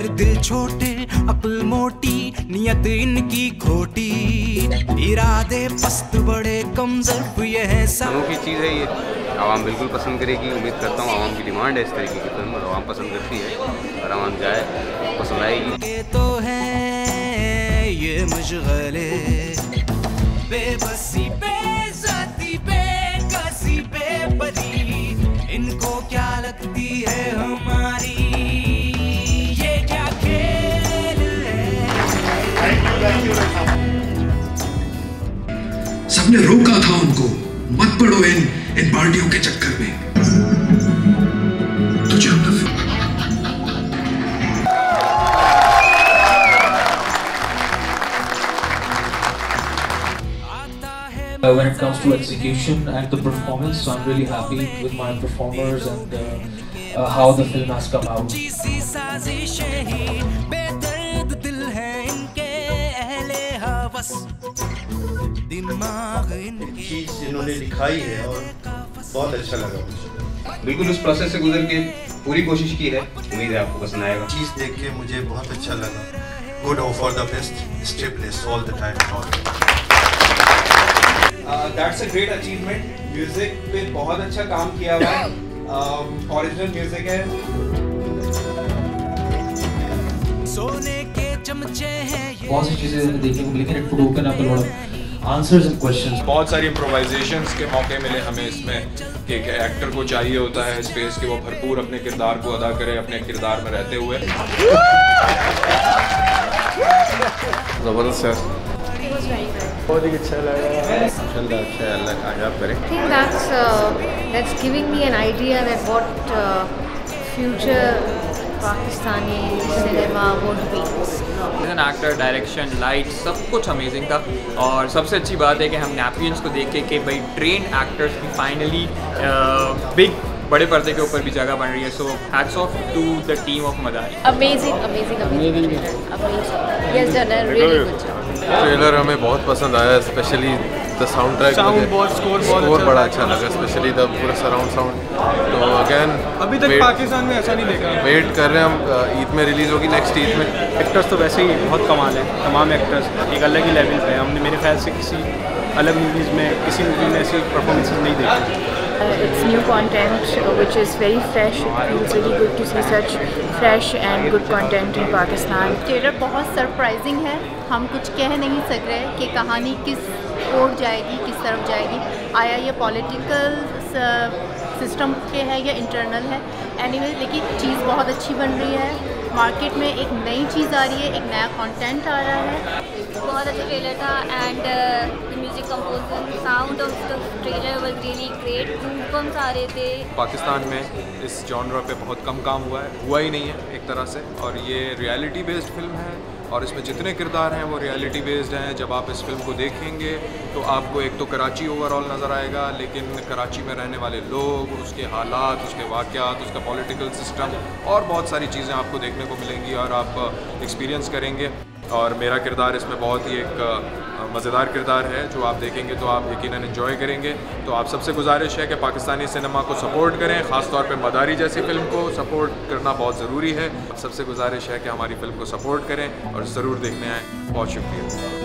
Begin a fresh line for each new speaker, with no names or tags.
पर दिल छोटे, अक्ल मोटी, नियत इनकी खोटी, इरादे पस्त बड़े कमजोर ये है सब।
अनोखी चीज़ है ये, आवाम बिल्कुल पसंद करेगी। उम्मीद करता हूँ आवाम की डिमांड है इस तरीके की फिल्म, और आवाम पसंद करती है और आवाम जाए पसंद आएगी।
ये तो है ये मशगले, बेबसी बेज़ाती बेकसी बेपरी, इनको क्या लगती है हमारी ये क्या खेल है।
सबने रोका था उनको, मत पड़ो इन पार्टियों के चक्कर में। तुझे
when it comes to execution and the performance, so I'm really happy with my performers and how the film has come out.
चीज़ इन्होंने दिखाई है और बहुत अच्छा लगा मुझे।
बिल्कुल उस प्रोसेस से गुजर के पूरी कोशिश की है, उम्मीद है आपको पसंद आएगा।
चीज़ देख के मुझे बहुत अच्छा लगा। गुड और for the best, stay blessed all the time.
That's a great achievement. Music पे बहुत अच्छा काम किया हुआ है, ओरिजिनल म्यूजिक है।
सोने के चमचे हैं ये,
बहुत सी चीजें देखने को मिली, लेकिन it would open up a lot of answers and questions.
बहुत सारी इम्प्रोवाइजेशंस के मौके मिले हमें इसमें कि एक्टर को चाहिए होता है स्पेस कि वो भरपूर अपने किरदार को अदा करे, अपने किरदार में रहते हुए।
ज़बरदस्त है,
बहुत ही अच्छा लगा।
अच्छा अल्लाह कामयाब करे।
I think that's giving me an idea that what future Pakistani cinema would be.
As an actor, direction, light, सब कुछ अमेजिंग था। और सबसे अच्छी बात है कि हम नैपियंस को देख के कि भाई ट्रेन एक्टर्स की फाइनली बिग बड़े पर्दे के ऊपर भी जगह बन रही है। So hats off to the team of Madari.
Amazing. Yes, done a really good job.
Trailer हमें बहुत पसंद आया, specially the soundtrack, score बड़ा अच्छा लगा, स्पेशली द पूरा सराउंड साउंड। तो अगेन
अभी तक पाकिस्तान में ऐसा नहीं देखा।
वेट कर रहे हैं हम, ईद में रिलीज़ होगी, नेक्स्ट ईद में।
एक्टर्स तो वैसे ही बहुत कमाल है, तमाम एक्टर्स एक अलग ही लेवल पे है। हमने मेरे ख्याल से किसी अलग मूवीज़ में, किसी मूवी में ऐसी परफॉर्मेंसेस नहीं देखी।
It's new content which is very fresh. It feels really good to see such fresh and good content in Pakistan.
Trailer बहुत सरप्राइजिंग है, हम कुछ कह नहीं सक रहे कि कहानी किस ओर जाएगी, किस तरफ जाएगी। आया ये पॉलिटिकल सिस्टम पे है या इंटरनल है, एनीवे लेकिन चीज़ बहुत अच्छी बन रही है। मार्केट में एक नई चीज़ आ रही है, एक नया कंटेंट आ रहा है।
बहुत अच्छा ट्रेलर था and the music composing sound of the trailer was really great. Goosebumps आ रहे थे।
पाकिस्तान में इस जॉनर पे बहुत कम काम हुआ ही नहीं है एक तरह से, और ये रियलिटी बेस्ड फिल्म है और इसमें जितने किरदार हैं वो रियलिटी बेस्ड हैं। जब आप इस फिल्म को देखेंगे तो आपको एक तो कराची ओवरऑल नज़र आएगा, लेकिन कराची में रहने वाले लोग, उसके हालात, उसके वाक़यात, उसका पॉलिटिकल सिस्टम और बहुत सारी चीज़ें आपको देखने को मिलेंगी और आप एक्सपीरियंस करेंगे। और मेरा किरदार इसमें बहुत ही एक मज़ेदार किरदार है जो आप देखेंगे तो आप यकीनन एंजॉय करेंगे। तो आप सबसे गुजारिश है कि पाकिस्तानी सिनेमा को सपोर्ट करें, ख़ास तौर पे मदारी जैसी फ़िल्म को सपोर्ट करना बहुत ज़रूरी है। सबसे गुजारिश है कि हमारी फ़िल्म को सपोर्ट करें और ज़रूर देखने आएँ। बहुत शुक्रिया।